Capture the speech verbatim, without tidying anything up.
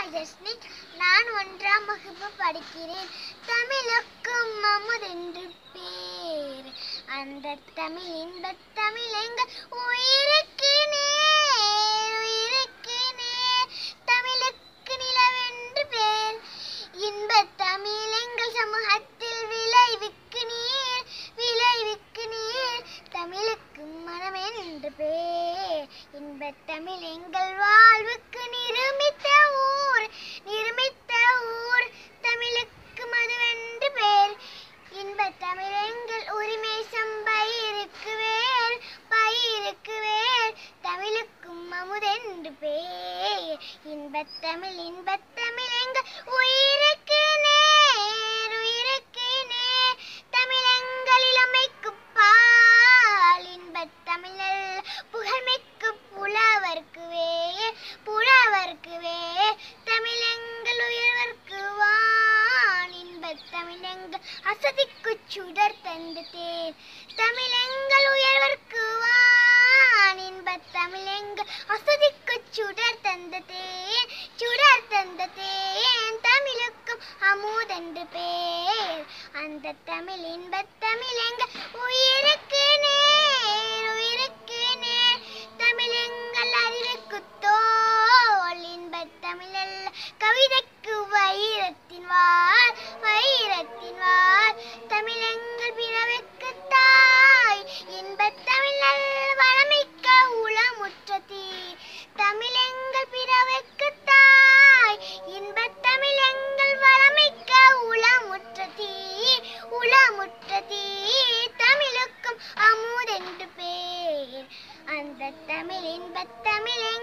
ஜஸ்னி. நான் ஒன்றாம் வகுப்பு படிக்கிறேன். தமிழுக்கும் அமுதென்று பேர். அந்த தமிழ் இன்பத் தமிழ் எங்கள் உயிருக்கு நேர், உயிருக்கு நேர். தமிழுக்கு நிலவென்று பேர். இன்பத் தமிழ் எங்கள் சமூகத்தில் விளைவுக்கு நீர், விளைவுக்கு நீர். தமிழுக்கு மனமென்று பேர். இன்பத் தமிழ் எங்கள் வாழ்வுக்கு நிருமித்த ஊர், நிருமித்த ஊர். தமிழுக்கு மதுவென்று பேர். இன்பத் தமிழ் எங்கள் உரிமை சம்பயிருக்கு வேர், பயிருக்கு வேர். தமிழுக்கும் அமுதென்று பேர். இன்பத் தமிழ் இன்பத் தமிழ் எங்கள் உயிருக்கு நேர், உயிருக்கு நேர். தமிழ் எங்கள் இளமைக்கு பால். இன்பத் தமிழ் புகழ்மிக்கு புலவர்க்கு வேர், புலவர்க்கு வேர். தமிழ் எங்கள் உயர்வர்க்கு வான். இன்பத் தமிழ் எங்கள் அசதிக்கு சுடர் தந்து தேர். தமிழ் எங்கள் உயர்வர்க்கு வான். இன்பத் தமிழ் எங்கள் அசதிக்கு சுடர் தந்த தேன், சுடர் தந்த தேன். தமிழுக்கும் அமுதென்று பேர். அந்த தமிழ் இன்பத் தமிழ் எங்கள் உயிருக்கு நேர், உயிருக்கு நேர். தமிழ் எங்கள் அறிவுக்கு தோல். இன்பத் தமிழ் கவிதைக்கு வைரத்தின் வாள், வைரத்தின் வாள். தமிழ் எங்கள் பிறவிக்கு தாய். இன்பத் தமிழ் வளமிக்க உளமுற்ற தீ. தமிழ் எங்கள் பிறவிக்கு தாய். இன்பத் தமிழ் எங்கள் வளமிக்க உளமுற்ற தீ, உளமுற்ற தீ. தமிழுக்கும் அமுதென்று பேர். அந்த தமிழ் இன்பத் தமிழ்